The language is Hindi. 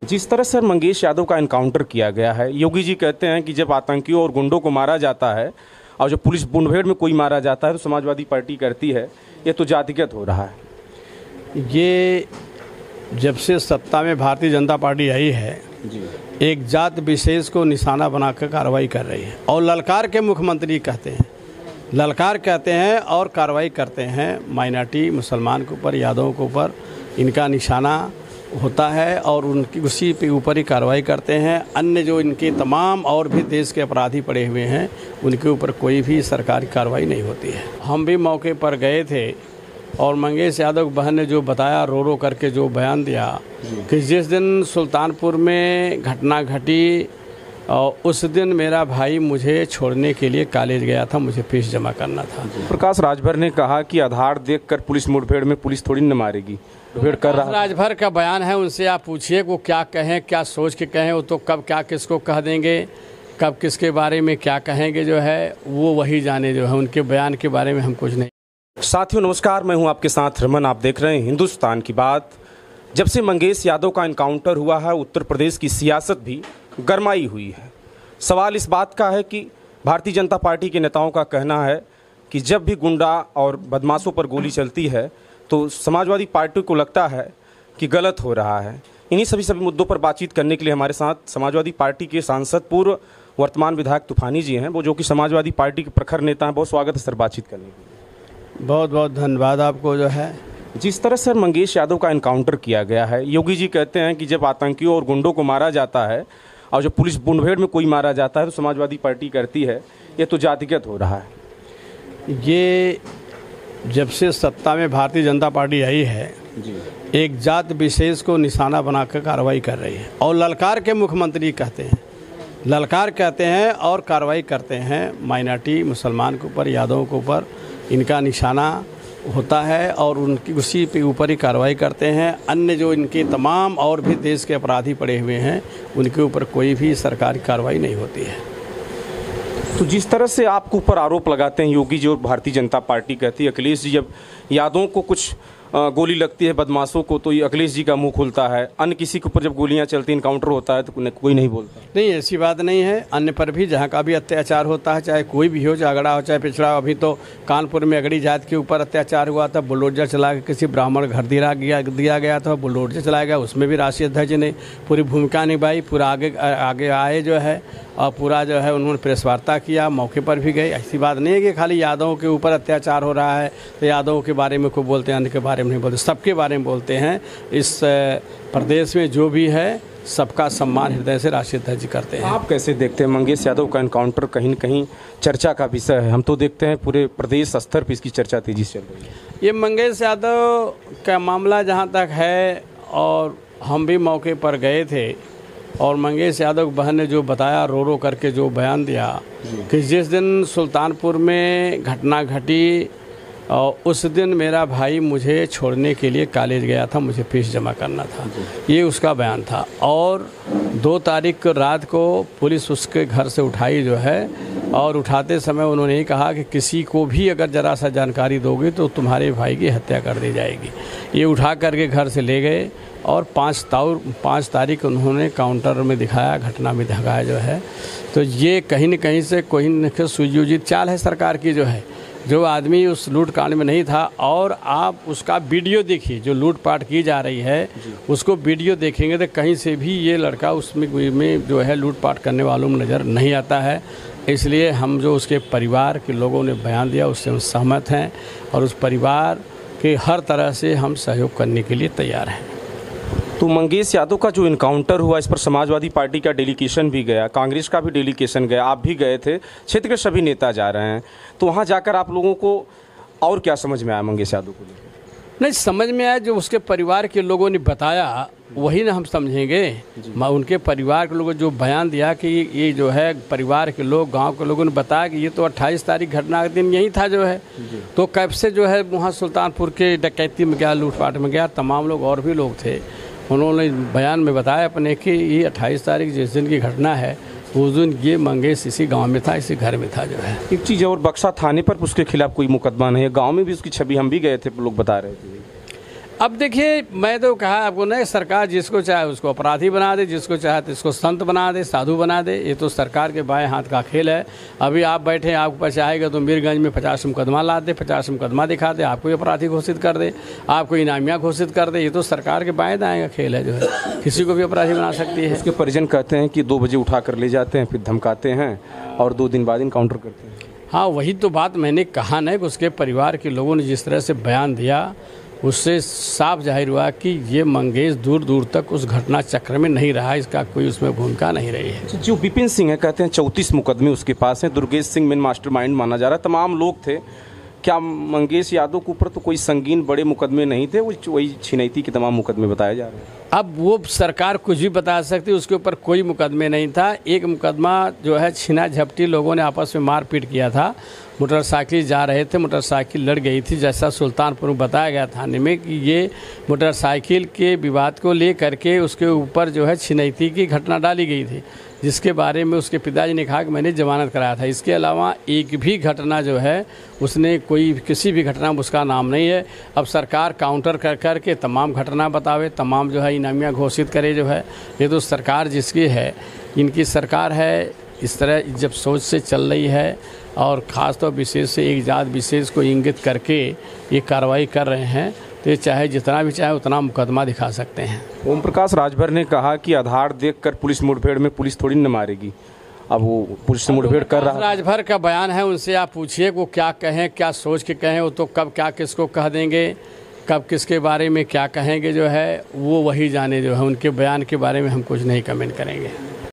जिस तरह से मंगेश यादव का एनकाउंटर किया गया है, योगी जी कहते हैं कि जब आतंकियों और गुंडों को मारा जाता है और जब पुलिस मुठभेड़ में कोई मारा जाता है तो समाजवादी पार्टी करती है, ये तो जातिगत हो रहा है। ये जब से सत्ता में भारतीय जनता पार्टी आई है जी, एक जात विशेष को निशाना बनाकर कार्रवाई कर रही है और ललकार के मुख्यमंत्री कहते हैं, ललकार कहते हैं और कार्रवाई करते हैं। माइनॉरिटी मुसलमान के ऊपर, यादवों के ऊपर इनका निशाना होता है और उनकी उसी पे ऊपर ही कार्रवाई करते हैं। अन्य जो इनके तमाम और भी देश के अपराधी पड़े हुए हैं उनके ऊपर कोई भी सरकारी कार्रवाई नहीं होती है। हम भी मौके पर गए थे और मंगेश यादव बहन ने जो बताया, रो रो करके जो बयान दिया कि जिस दिन सुल्तानपुर में घटना घटी और उस दिन मेरा भाई मुझे छोड़ने के लिए कॉलेज गया था, मुझे फीस जमा करना था। प्रकाश राजभर ने कहा कि आधार देखकर पुलिस मुठभेड़ में पुलिस थोड़ी न मारेगी, मुठभेड़ कर रहा। राजभर का बयान है, उनसे आप पूछिए वो क्या कहें, क्या सोच के कहें। वो तो कब क्या किसको कह देंगे, कब किसके बारे में क्या कहेंगे जो है वो वही जाने। जो है उनके बयान के बारे में हम कुछ नहीं। साथियों नमस्कार, मैं हूं आपके साथ रमन। आप देख रहे हैं हिंदुस्तान की बात। जब से मंगेश यादव का एनकाउंटर हुआ है, उत्तर प्रदेश की सियासत भी गरमाई हुई है। सवाल इस बात का है कि भारतीय जनता पार्टी के नेताओं का कहना है कि जब भी गुंडा और बदमाशों पर गोली चलती है तो समाजवादी पार्टी को लगता है कि गलत हो रहा है। इन्हीं सभी मुद्दों पर बातचीत करने के लिए हमारे साथ समाजवादी पार्टी के सांसद, पूर्व वर्तमान विधायक तूफानी जी हैं, वो जो कि समाजवादी पार्टी के प्रखर नेता हैं। बहुत स्वागत है सर बातचीत करने के लिए। बहुत बहुत धन्यवाद आपको। जो है जिस तरह से मंगेश यादव का एनकाउंटर किया गया है, योगी जी कहते हैं कि जब आतंकियों और गुंडों को मारा जाता है और जब पुलिस मुठभेड़ में कोई मारा जाता है तो समाजवादी पार्टी करती है, ये तो जातिगत हो रहा है। ये जब से सत्ता में भारतीय जनता पार्टी आई है जी, एक जात विशेष को निशाना बनाकर कार्रवाई कर रही है और ललकार के मुख्यमंत्री कहते हैं, ललकार कहते हैं और कार्रवाई करते हैं। माइनॉरिटी मुसलमान के ऊपर, यादवों के ऊपर इनका निशाना होता है और उनकी उसी पे ऊपर ही कार्रवाई करते हैं। अन्य जो इनके तमाम और भी देश के अपराधी पड़े हुए हैं उनके ऊपर कोई भी सरकारी कार्रवाई नहीं होती है। तो जिस तरह से आपके ऊपर आरोप लगाते हैं योगी जी और भारतीय जनता पार्टी कहती है, अखिलेश जी जब यादवों को कुछ गोली लगती है, बदमाशों को, तो ये अखिलेश जी का मुंह खुलता है। अन्य किसी के ऊपर जब गोलियां चलती, इनकाउंटर होता है तो कोई नहीं बोलता। नहीं, ऐसी बात नहीं है। अन्य पर भी जहाँ का भी अत्याचार होता है, चाहे कोई भी हो, झगड़ा हो चाहे पिछड़ा। अभी तो कानपुर में अगड़ी जात के ऊपर अत्याचार हुआ था, बुलडोजर चला के किसी ब्राह्मण घर दिया गया था, बुलडोजर चलाया गया, उसमें भी राष्ट्रीय अध्यक्ष ने पूरी भूमिका निभाई, पूरा आगे आए जो है और पूरा जो है उन्होंने प्रेस वार्ता किया, मौके पर भी गए। ऐसी बात नहीं है कि खाली यादवों के ऊपर अत्याचार हो रहा है तो यादवों के बारे में कोई बोलते हैं, अन्य के बारे में नहीं बोलते, सबके बारे में बोलते हैं। इस प्रदेश में जो भी है सबका सम्मान हृदय से राष्ट्रीय अध्यक्ष करते हैं। आप कैसे देखते हैं मंगेश यादव का एनकाउंटर? कहीं न कहीं चर्चा का विषय है। हम तो देखते हैं पूरे प्रदेश स्तर पर इसकी चर्चा तेजी से चल रही है। ये मंगेश यादव का मामला जहाँ तक है, और हम भी मौके पर गए थे और मंगेश यादव बहन ने जो बताया, रो रो करके जो बयान दिया कि जिस दिन सुल्तानपुर में घटना घटी और उस दिन मेरा भाई मुझे छोड़ने के लिए कॉलेज गया था, मुझे फीस जमा करना था, ये उसका बयान था। और 2 तारीख को रात को पुलिस उसके घर से उठाई जो है, और उठाते समय उन्होंने ही कहा कि किसी को भी अगर ज़रा सा जानकारी दोगे तो तुम्हारे भाई की हत्या कर दी जाएगी। ये उठा करके घर से ले गए और 5 तारीख उन्होंने काउंटर में दिखाया, घटना में दिखाया जो है। तो ये कहीं न कहीं से कोई न कोई सुयोजित चाल है सरकार की। जो है जो आदमी उस लूट कांड में नहीं था, और आप उसका वीडियो देखिए, जो लूटपाट की जा रही है उसको वीडियो देखेंगे तो कहीं से भी ये लड़का उसमें जो है लूटपाट करने वालों में नज़र नहीं आता है। इसलिए हम जो उसके परिवार के लोगों ने बयान दिया उससे हम सहमत हैं और उस परिवार के हर तरह से हम सहयोग करने के लिए तैयार हैं। तो मंगेश यादव का जो इनकाउंटर हुआ, इस पर समाजवादी पार्टी का डेलीगेशन भी गया, कांग्रेस का भी डेलीगेशन गया, आप भी गए थे, क्षेत्र के सभी नेता जा रहे हैं। तो वहाँ जाकर आप लोगों को और क्या समझ में आया मंगेश यादव को लेकर? नहीं, समझ में आया जो उसके परिवार के लोगों ने बताया वही ना हम समझेंगे। उनके परिवार के लोगों जो बयान दिया कि ये जो है परिवार के लोग, गांव के लोगों ने बताया कि ये तो 28 तारीख घटना के दिन यही था जो है। तो कब से जो है वहाँ सुल्तानपुर के डकैती में गया, लूटपाट में गया, तमाम लोग और भी लोग थे। उन्होंने बयान में बताया अपने कि ये 28 तारीख जिस दिन की घटना है उस दिन ये मंगेश इसी गांव में था, इसी घर में था जो है। एक चीज़ और, बक्सा थाने पर उसके खिलाफ कोई मुकदमा नहीं है, गांव में भी उसकी छवि, हम भी गए थे, लोग बता रहे थे। अब देखिए, मैं तो कहा आपको ना, सरकार जिसको चाहे उसको अपराधी बना दे, जिसको चाहे तो इसको संत बना दे, साधु बना दे। ये तो सरकार के बाएं हाथ का खेल है। अभी आप बैठे, आपके पास आएगा तो मीरगंज में 50 मुकदमा ला दे, 50 मुकदमा दिखा दे, आपको अपराधी घोषित कर दे, आपको इनामिया घोषित कर दे। ये तो सरकार के बाएं दाएं का खेल है, जो है किसी को भी अपराधी बना सकती है। उसके परिजन कहते हैं कि 2 बजे उठा कर ले जाते हैं, फिर धमकाते हैं और 2 दिन बाद इनकाउंटर करते हैं। हाँ, वही तो बात मैंने कहा ना कि उसके परिवार के लोगों ने जिस तरह से बयान दिया, उससे साफ जाहिर हुआ कि ये मंगेश दूर दूर तक उस घटना चक्र में नहीं रहा, इसका कोई उसमें भूमिका नहीं रही है। जो विपिन सिंह है, कहते हैं 34 मुकदमे उसके पास हैं। दुर्गेश सिंह मेन मास्टरमाइंड माना जा रहा है, तमाम लोग थे। क्या मंगेश यादव के ऊपर तो कोई संगीन बड़े मुकदमे नहीं थे, वही छिनैती के तमाम मुकदमे बताए जा रहे हैं? अब वो सरकार कुछ भी बता सकती, उसके ऊपर कोई मुकदमे नहीं था। एक मुकदमा जो है छीना झपटी, लोगों ने आपस में मारपीट किया था। मोटरसाइकिल जा रहे थे, मोटरसाइकिल लड़ गई थी, जैसा सुल्तानपुर बताया गया थाने में कि ये मोटरसाइकिल के विवाद को ले करके उसके ऊपर जो है छिनैती की घटना डाली गई थी, जिसके बारे में उसके पिताजी ने कहा कि मैंने जमानत कराया था। इसके अलावा एक भी घटना जो है उसने कोई किसी भी घटना में उसका नाम नहीं है। अब सरकार काउंटर कर कर के तमाम घटना बतावे, तमाम जो है इनामियाँ घोषित करे, जो है ये तो सरकार जिसकी है, इनकी सरकार है। इस तरह जब सोच से चल रही है और ख़ासतौर विशेष से एक जात विशेष को इंगित करके ये कार्रवाई कर रहे हैं, तो ये चाहे जितना भी चाहे उतना मुकदमा दिखा सकते हैं। ओम प्रकाश राजभर ने कहा कि आधार देखकर पुलिस मुठभेड़ में पुलिस थोड़ी न मारेगी। अब वो पुलिस से मुठभेड़ कर रहा है। राजभर का बयान है, उनसे आप पूछिए वो क्या कहें, क्या सोच के कहें। वो तो कब क्या किसको कह देंगे, कब किसके बारे में क्या कहेंगे, जो है वो वही जाने। जो है उनके बयान के बारे में हम कुछ नहीं कमेंट करेंगे।